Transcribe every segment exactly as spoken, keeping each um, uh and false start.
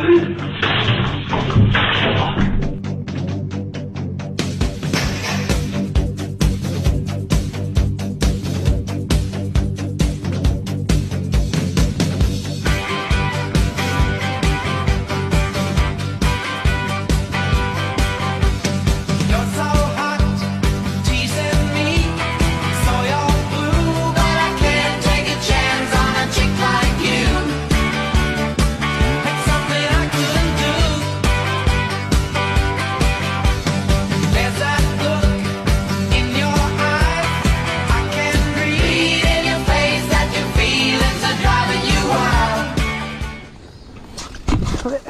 それ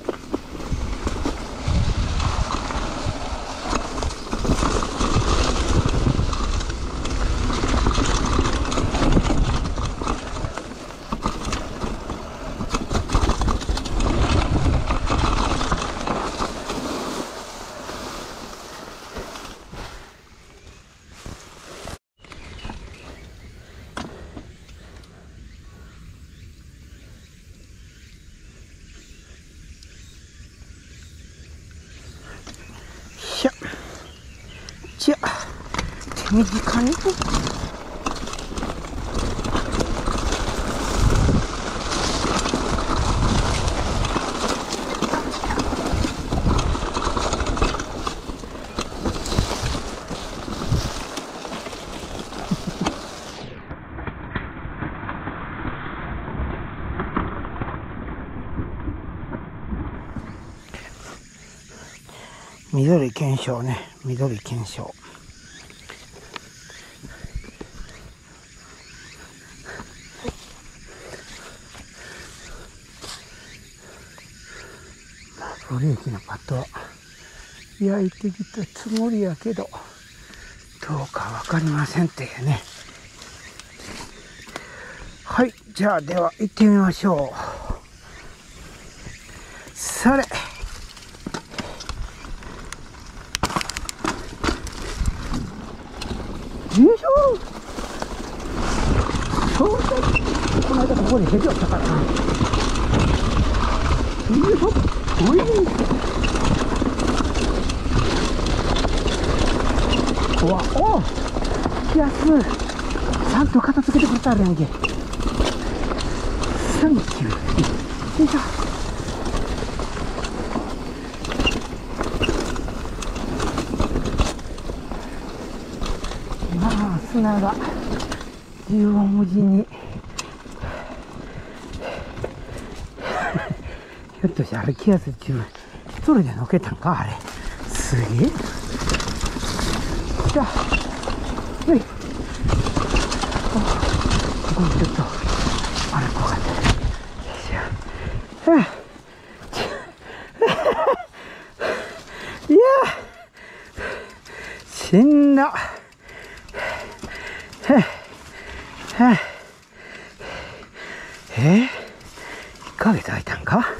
じゃあ手短に緑検証ね、緑検証。ブレーキのパッドは焼いてきたつもりやけど、どうかわかりませんってね。はい、じゃあでは行ってみましょう。それ。よいしょ。そうだ。この間ここにヘビをったからな。よいしょ。おい。うわ、おお。安。ちゃんと片付けてくれたらやんけ。サンキュー。よいしょ。まあ砂が縦横無尽にひょっとしてあれ気圧中一人でのけたんかあれ。すげえ。じゃあよい、ここにちょっとあれ怖かった。よいしょ。いやしんど。えー、いっかげつ空いたんか。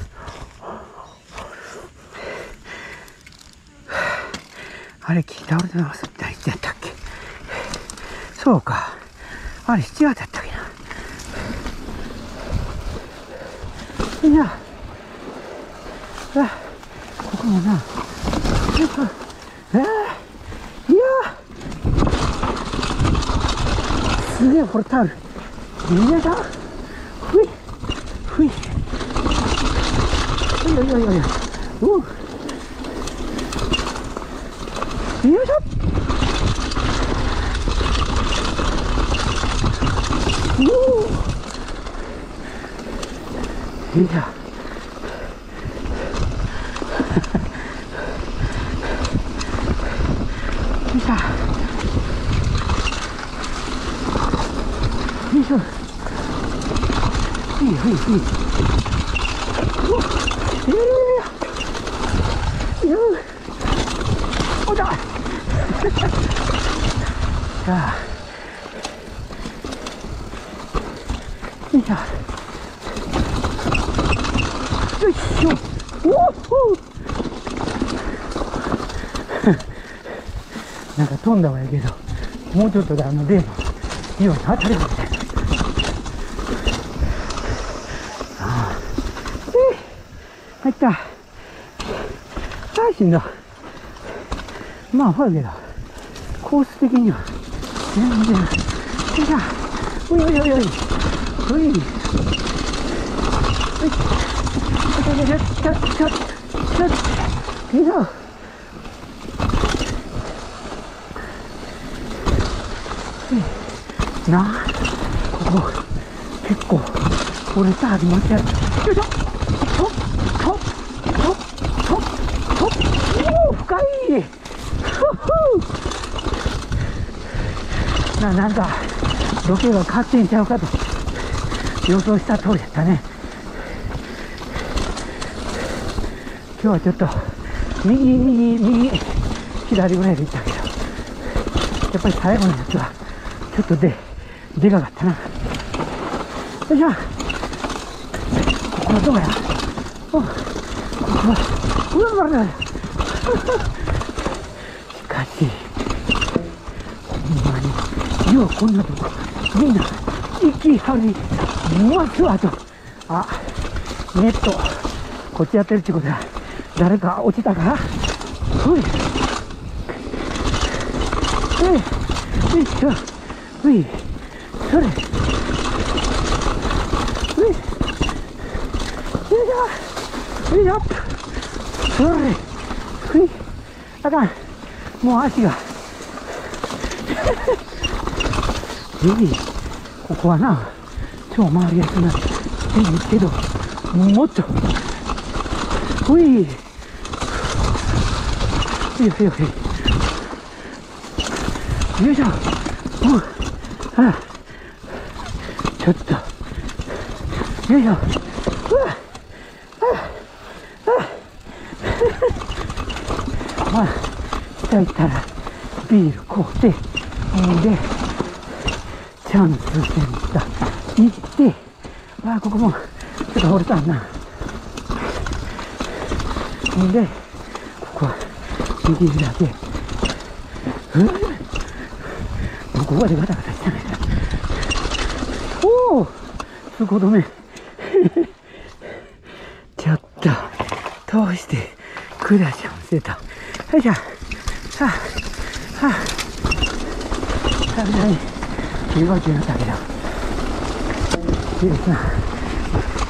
あれ木倒れてますっていつやったっけ。そうか、あれしちがつやったっけな。いやあ、ここもな、よく、あいやすげえ、これタオル。いやだ。ふい。ふい。いやいやいやいや。おう。よいしょ。おお。いや。いた。よいしょ。ふいふいふい。おいやいやいやいや。おだ。さあ。よいしょ。よいしょ。おお。なんか飛んだわやけど、もうちょっとであの例のように当たりました。 入った。あー、しんどい。まあ、ほらけど、コース的には、全然、よいしょ。おいおいおいおい。おい。おい。よいしょ。よいしょ。よいしょ。なあ、ここ、結構、折れたはずまってある。よいしょ。と、と、と、と、と、おお、深い。ふふ。な、なんか、ロケが勝手にちゃうかと、予想した通りだったね。今日はちょっと、右、右、右、左ぐらいで行ったけど、やっぱり最後のやつは、ちょっとで、でかかったな。よいしょ。ここはどこや。お、ここは、うわ、うわ、うわ。しかし、ほんまに、ようこんなとこ、みんな、行きはりますわと。あ、ネット、こっちやってるってことは、誰か落ちたか。ほい。えい、よいしょ。ほい。それ。ほい。よいしょ。よいしょ。それ。ほい。あかん。もう足が。いい。ここはな、超回りやすくなっていいけど、もっと。ほい。よいしょよいしょ。よいしょ。おう。ああ、ちょっと。よいしょ。うわ。ああ。まあ、下行ったら、ビール買うて、んで、チャンスセンター行って、ああ、ここも、ちょっと掘れたんな。んで、ここは、右だけ。うん。ここまでガタガタしたね。おお、通行止め。ちょっと、通して、クラションしてた。よいしょ。はあ、はあ。さすがに、気持ちになったけど。いいですな。